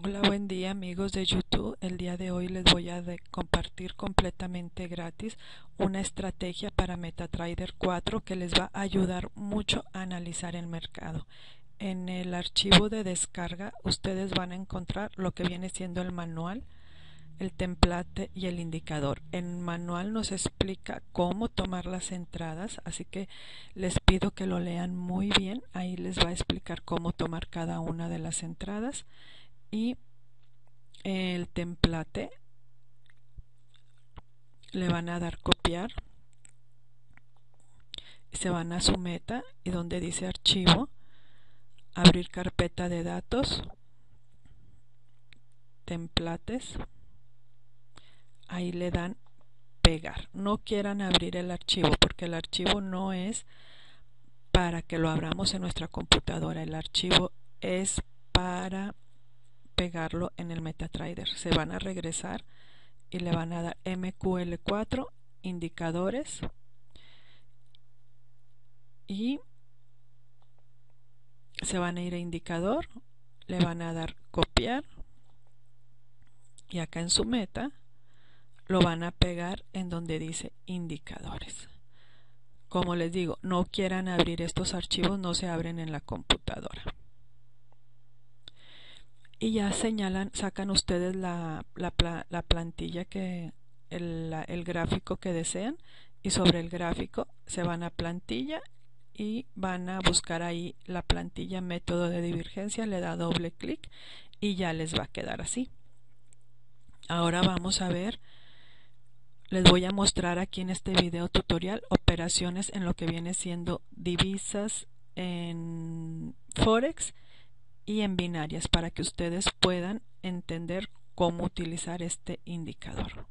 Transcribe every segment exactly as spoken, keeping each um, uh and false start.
Hola, buen día amigos de YouTube. El día de hoy les voy a de compartir completamente gratis una estrategia para MetaTrader cuatro que les va a ayudar mucho a analizar el mercado. En el archivo de descarga ustedes van a encontrar lo que viene siendo el manual, el template y el indicador. El manual nos explica cómo tomar las entradas, así que les pido que lo lean muy bien. Ahí les va a explicar cómo tomar cada una de las entradas. Y el template le van a dar copiar, se van a su meta y donde dice archivo, abrir carpeta de datos, templates, ahí le dan pegar. No quieran abrir el archivo porque el archivo no es para que lo abramos en nuestra computadora, el archivo es para pegarlo en el MetaTrader. Se van a regresar y le van a dar M Q L cuatro, indicadores, y se van a ir a indicador, le van a dar copiar y acá en su meta lo van a pegar en donde dice indicadores. Como les digo, no quieran abrir estos archivos, no se abren en la computadora. Y ya señalan, sacan ustedes la, la, la plantilla que el, la, el gráfico que desean, y sobre el gráfico se van a plantilla y van a buscar ahí la plantilla método de divergencia, le da doble clic y ya les va a quedar así. Ahora vamos a ver, les voy a mostrar aquí en este video tutorial operaciones en lo que viene siendo divisas, en Forex y en binarias, para que ustedes puedan entender cómo utilizar este indicador.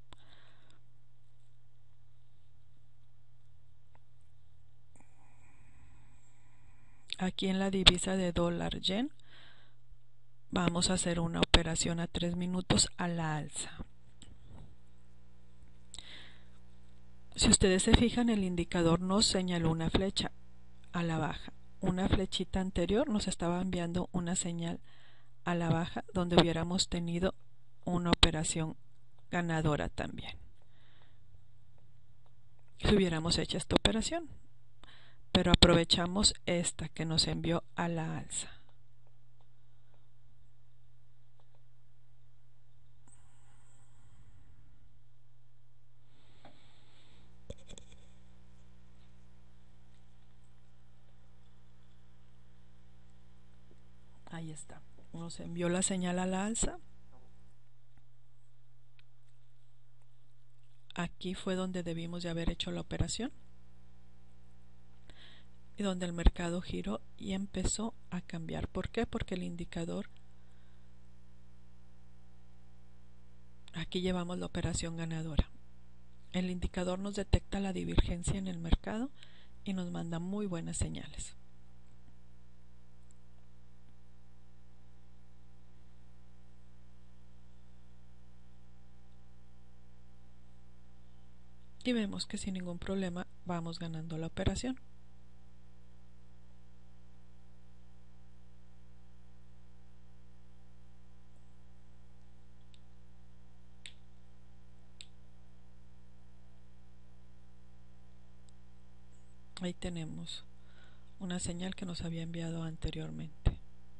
Aquí en la divisa de dólar yen vamos a hacer una operación a tres minutos a la alza. Si ustedes se fijan, el indicador nos señaló una flecha a la baja. Una flechita anterior nos estaba enviando una señal a la baja donde hubiéramos tenido una operación ganadora también si hubiéramos hecho esta operación, pero aprovechamos esta que nos envió a la alza. Ahí está, nos envió la señal a la alza. Aquí fue donde debimos de haber hecho la operación y donde el mercado giró y empezó a cambiar. ¿Por qué? Porque el indicador, aquí llevamos la operación ganadora. El indicador nos detecta la divergencia en el mercado y nos manda muy buenas señales. Y vemos que sin ningún problema vamos ganando la operación. Ahí tenemos una señal que nos había enviado anteriormente.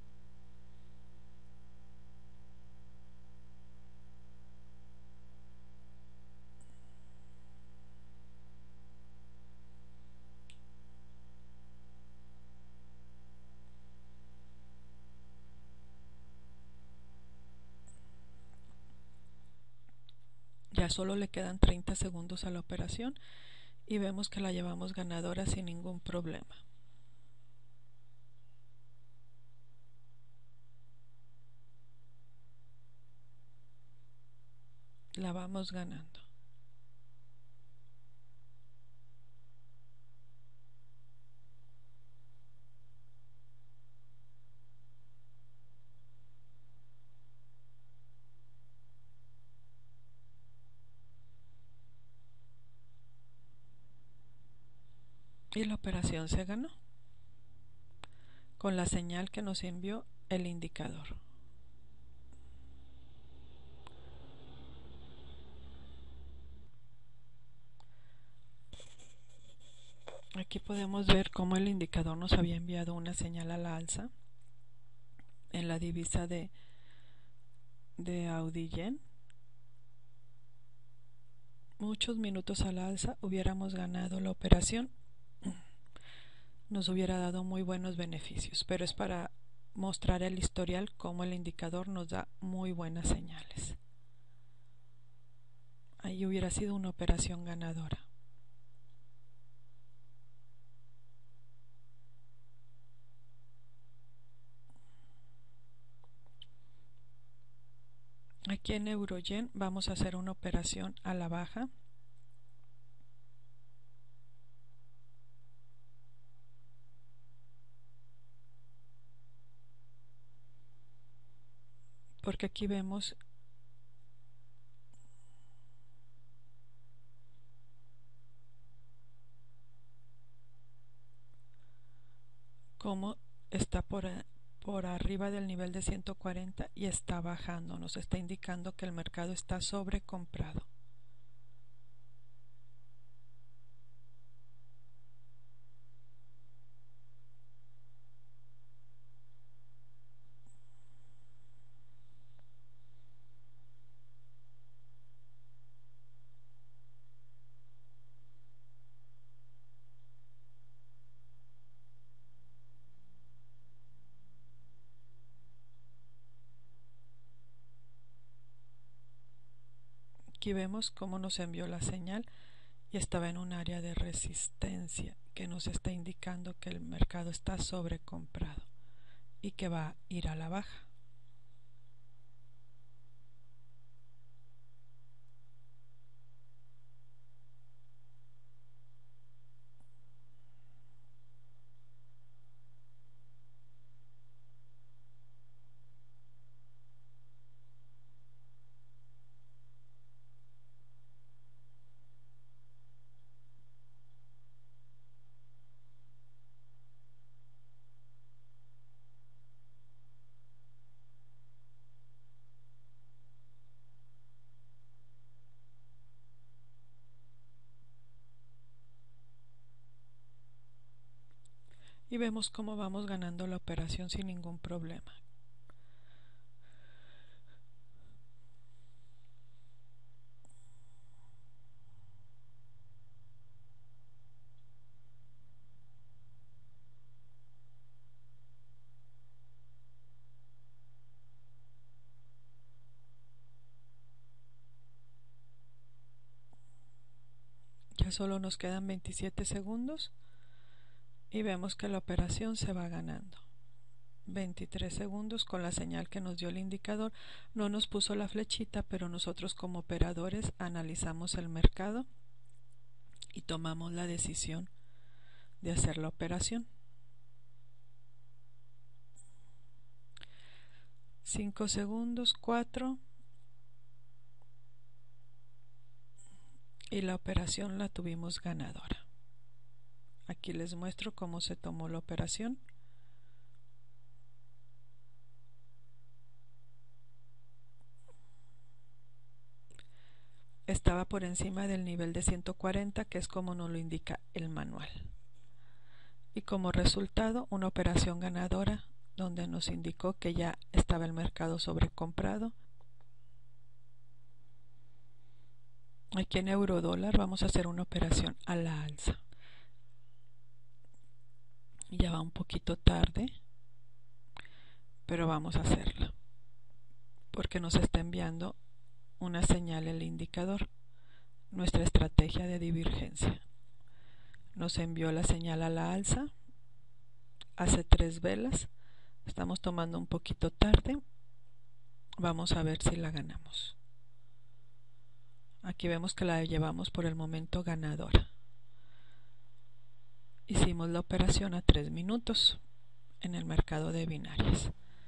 Ya solo le quedan treinta segundos a la operación y vemos que la llevamos ganadora sin ningún problema. La vamos ganando. Y la operación se ganó con la señal que nos envió el indicador. Aquí podemos ver cómo el indicador nos había enviado una señal a la alza en la divisa de, de Audi Yen. Muchos minutos a la alza hubiéramos ganado la operación, nos hubiera dado muy buenos beneficios, pero es para mostrar el historial cómo el indicador nos da muy buenas señales. Ahí hubiera sido una operación ganadora. Aquí en Euroyen vamos a hacer una operación a la baja. Porque aquí vemos cómo está por, por arriba del nivel de ciento cuarenta y está bajando. Nos está indicando que el mercado está sobrecomprado. Aquí vemos cómo nos envió la señal y estaba en un área de resistencia que nos está indicando que el mercado está sobrecomprado y que va a ir a la baja. Y vemos cómo vamos ganando la operación sin ningún problema. Ya solo nos quedan veintisiete segundos y vemos que la operación se va ganando. veintitrés segundos con la señal que nos dio el indicador. No nos puso la flechita, pero nosotros como operadores analizamos el mercado y tomamos la decisión de hacer la operación. cinco segundos, cuatro, y la operación la tuvimos ganadora. Aquí les muestro cómo se tomó la operación. Estaba por encima del nivel de ciento cuarenta, que es como nos lo indica el manual. Y como resultado, una operación ganadora donde nos indicó que ya estaba el mercado sobrecomprado. Aquí en eurodólar vamos a hacer una operación a la alza. Ya va un poquito tarde, pero vamos a hacerla porque nos está enviando una señal el indicador, nuestra estrategia de divergencia. Nos envió la señal a la alza hace tres velas. Estamos tomando un poquito tarde. Vamos a ver si la ganamos. Aquí vemos que la llevamos por el momento ganadora. Hicimos la operación a tres minutos en el mercado de binarias.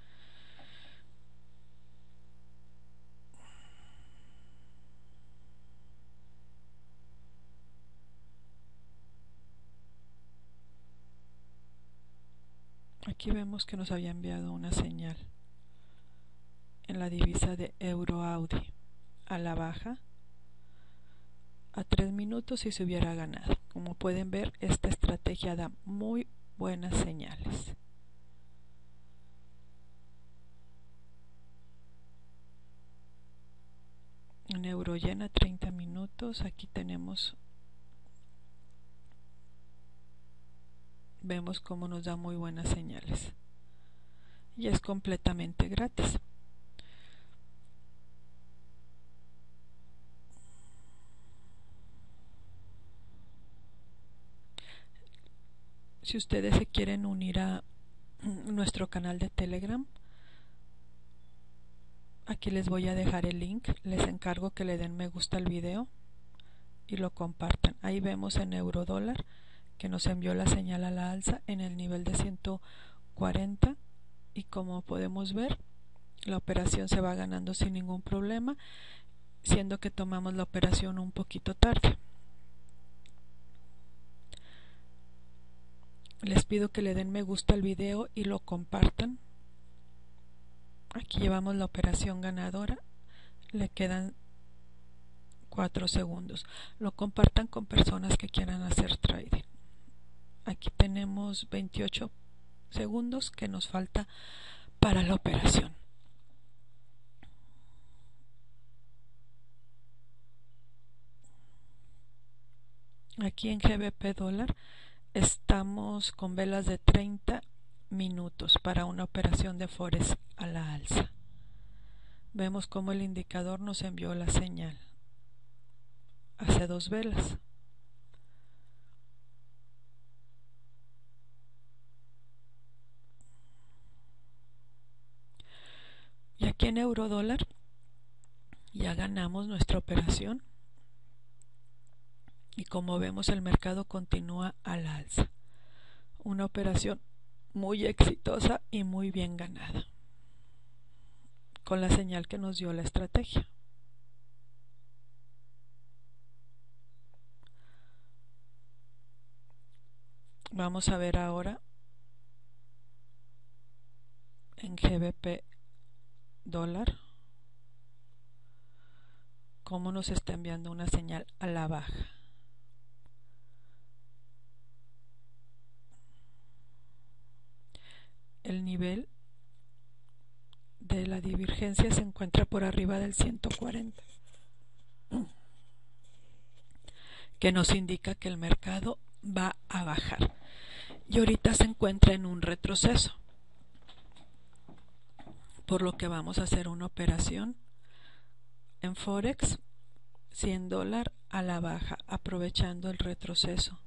Aquí vemos que nos había enviado una señal en la divisa de euro Audi a la baja a tres minutos y se hubiera ganado. Como pueden ver, esta estrategia da muy buenas señales. En Euroyen a treinta minutos, aquí tenemos, vemos cómo nos da muy buenas señales y es completamente gratis. Si ustedes se quieren unir a nuestro canal de Telegram, aquí les voy a dejar el link. Les encargo que le den me gusta al video y lo compartan. Ahí vemos en eurodólar que nos envió la señal a la alza en el nivel de ciento cuarenta y como podemos ver, la operación se va ganando sin ningún problema, siendo que tomamos la operación un poquito tarde. Les pido que le den me gusta al video y lo compartan. Aquí llevamos la operación ganadora, le quedan cuatro segundos. Lo compartan con personas que quieran hacer trading. Aquí tenemos veintiocho segundos que nos falta para la operación. Aquí en G B P dólar estamos con velas de treinta minutos para una operación de Forex a la alza. Vemos cómo el indicador nos envió la señal hace dos velas. Y aquí en eurodólar ya ganamos nuestra operación y como vemos el mercado continúa al alza. Una operación muy exitosa y muy bien ganada con la señal que nos dio la estrategia. Vamos a ver ahora en G B P dólar cómo nos está enviando una señal a la baja. El nivel de la divergencia se encuentra por arriba del ciento cuarenta, que nos indica que el mercado va a bajar y ahorita se encuentra en un retroceso, por lo que vamos a hacer una operación en Forex cien dólares a la baja, aprovechando el retroceso.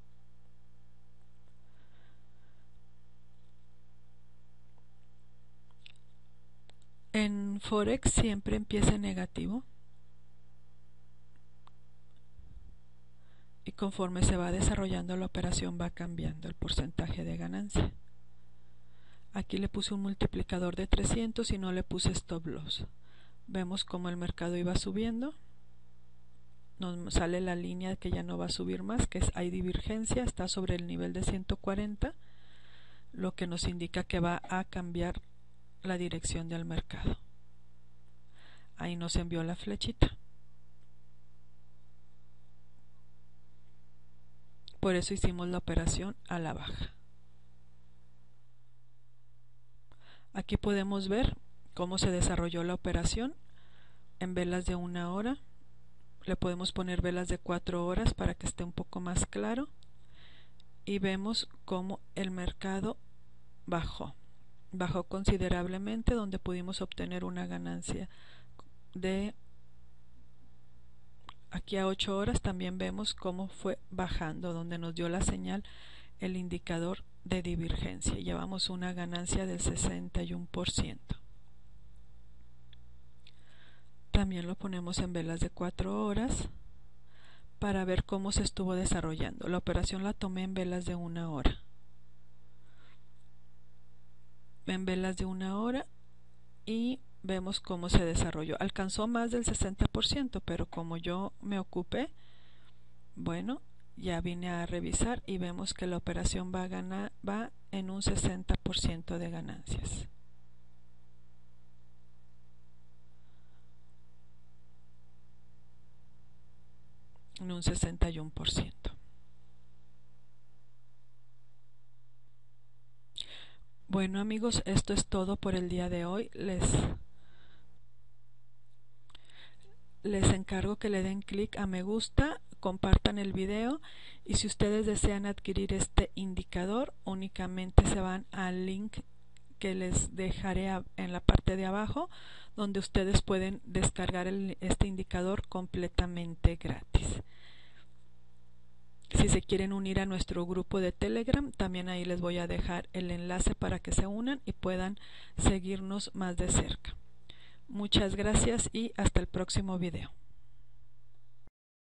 En Forex siempre empieza en negativo y conforme se va desarrollando la operación va cambiando el porcentaje de ganancia. Aquí le puse un multiplicador de trescientos y no le puse stop loss. Vemos como el mercado iba subiendo, nos sale la línea que ya no va a subir más, que es, hay divergencia, está sobre el nivel de ciento cuarenta, lo que nos indica que va a cambiar la dirección del mercado. Ahí nos envió la flechita. Por eso hicimos la operación a la baja. Aquí podemos ver cómo se desarrolló la operación en velas de una hora. Le podemos poner velas de cuatro horas para que esté un poco más claro. Y vemos cómo el mercado bajó. Bajó considerablemente, donde pudimos obtener una ganancia de aquí a ocho horas. También vemos cómo fue bajando, donde nos dio la señal el indicador de divergencia. Llevamos una ganancia del sesenta y uno por ciento. También lo ponemos en velas de cuatro horas para ver cómo se estuvo desarrollando. La operación la tomé en velas de una hora. En velas de una hora y vemos cómo se desarrolló. Alcanzó más del sesenta por ciento, pero como yo me ocupé, bueno, ya vine a revisar y vemos que la operación va a ganar, va en un sesenta por ciento de ganancias. en un sesenta y uno por ciento. Bueno amigos, esto es todo por el día de hoy. Les, les encargo que le den clic a me gusta, compartan el video y si ustedes desean adquirir este indicador, únicamente se van al link que les dejaré a, en la parte de abajo, donde ustedes pueden descargar el, este indicador completamente gratis. Si se quieren unir a nuestro grupo de Telegram, también ahí les voy a dejar el enlace para que se unan y puedan seguirnos más de cerca. Muchas gracias y hasta el próximo video.